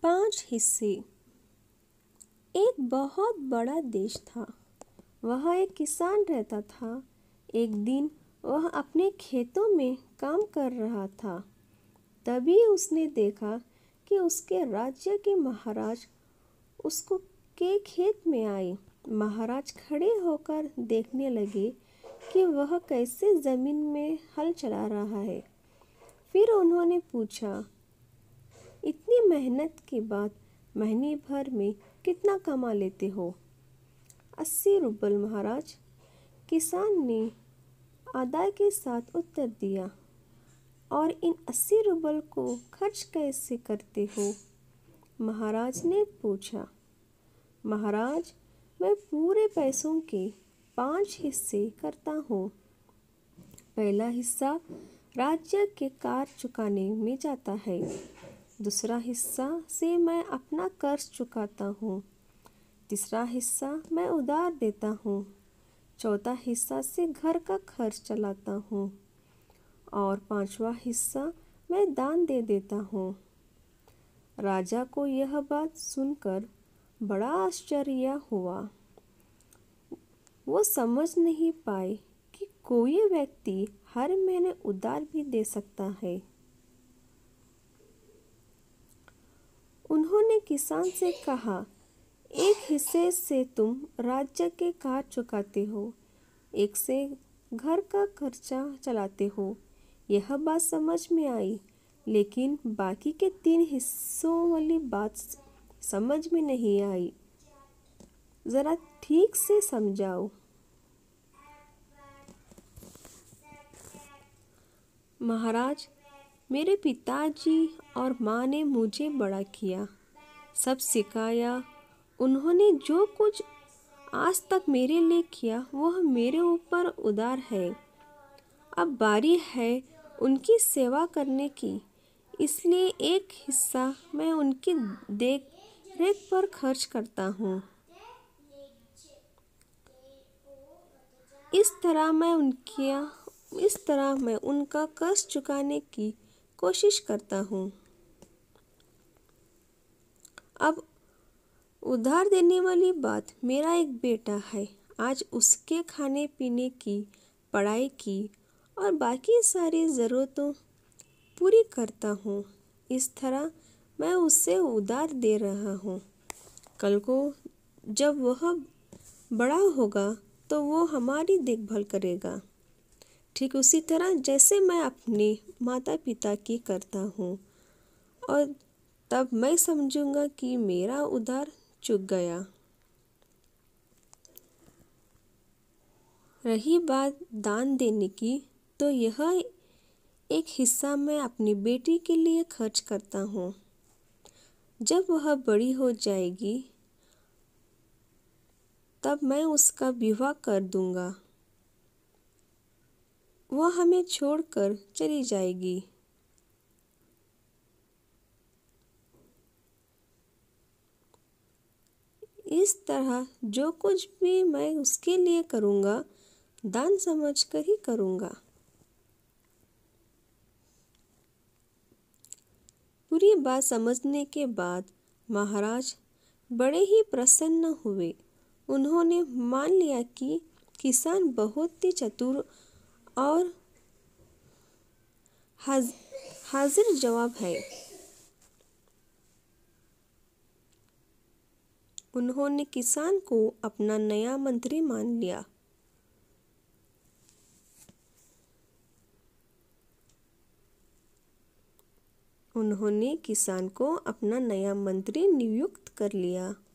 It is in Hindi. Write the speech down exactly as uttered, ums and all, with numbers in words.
पांच हिस्से। एक बहुत बड़ा देश था। वह एक किसान रहता था। एक दिन वह अपने खेतों में काम कर रहा था। तभी उसने देखा कि उसके राज्य के महाराज उसको के खेत में आए। महाराज खड़े होकर देखने लगे कि वह कैसे जमीन में हल चला रहा है। फिर उन्होंने पूछा, इतनी मेहनत के बाद महीने भर में कितना कमा लेते हो? अस्सी रुपये महाराज, किसान ने अदा के साथ उत्तर दिया। और इन अस्सी रुपये को खर्च कैसे करते हो? महाराज ने पूछा। महाराज, मैं पूरे पैसों के पांच हिस्से करता हूँ। पहला हिस्सा राज्य के कर चुकाने में जाता है। दूसरा हिस्सा से मैं अपना कर्ज चुकाता हूँ। तीसरा हिस्सा मैं उधार देता हूँ। चौथा हिस्सा से घर का खर्च चलाता हूँ। और पांचवा हिस्सा मैं दान दे देता हूँ। राजा को यह बात सुनकर बड़ा आश्चर्य हुआ। वो समझ नहीं पाए कि कोई व्यक्ति हर महीने उधार भी दे सकता है। उन्होंने किसान से कहा, एक हिस्से से तुम राज्य के कर चुकाते हो, एक से घर का खर्चा चलाते हो। यह बात समझ में आई, लेकिन बाकी के तीन हिस्सों वाली बात समझ में नहीं आई। जरा ठीक से समझाओ। महाराज, मेरे पिताजी और माँ ने मुझे बड़ा किया, सब सिखाया। उन्होंने जो कुछ आज तक मेरे लिए किया वह मेरे ऊपर उधार है। अब बारी है उनकी सेवा करने की, इसलिए एक हिस्सा मैं उनकी देख रेख पर खर्च करता हूँ। इस तरह मैं उनकी इस तरह मैं उनका कर्ज चुकाने की कोशिश करता हूँ। अब उधार देने वाली बात, मेरा एक बेटा है। आज उसके खाने पीने की, पढ़ाई की और बाकी सारी ज़रूरतों पूरी करता हूँ। इस तरह मैं उससे उधार दे रहा हूँ। कल को जब वह बड़ा होगा तो वो हमारी देखभाल करेगा, ठीक उसी तरह जैसे मैं अपने माता पिता की करता हूँ। और तब मैं समझूंगा कि मेरा उधार चूक गया। रही बात दान देने की, तो यह एक हिस्सा मैं अपनी बेटी के लिए खर्च करता हूँ। जब वह बड़ी हो जाएगी तब मैं उसका विवाह कर दूंगा। वह हमें छोड़कर चली जाएगी। इस तरह जो कुछ भी मैं उसके लिए करूँगा, दान समझकर ही करूँगा। पूरी बात समझने के बाद महाराज बड़े ही प्रसन्न हुए। उन्होंने मान लिया कि किसान बहुत ही चतुर और हाज, हाजिर जवाब है। उन्होंने किसान को अपना नया मंत्री मान लिया। उन्होंने किसान को अपना नया मंत्री नियुक्त कर लिया।